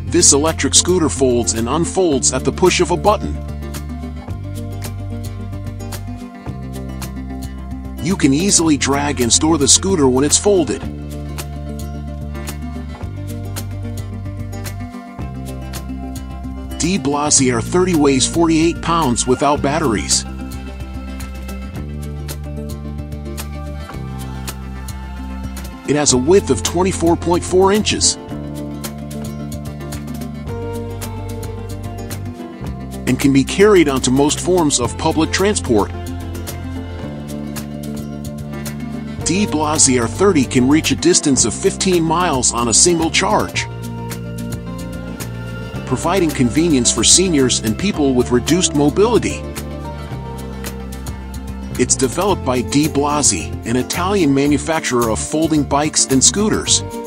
This electric scooter folds and unfolds at the push of a button. You can easily drag and store the scooter when it's folded. The Blasi R30 weighs 48 pounds without batteries. It has a width of 24.4 inches and can be carried onto most forms of public transport. The Blasi R30 can reach a distance of 15 miles on a single charge, providing convenience for seniors and people with reduced mobility. It's developed by Blasi, an Italian manufacturer of folding bikes and scooters.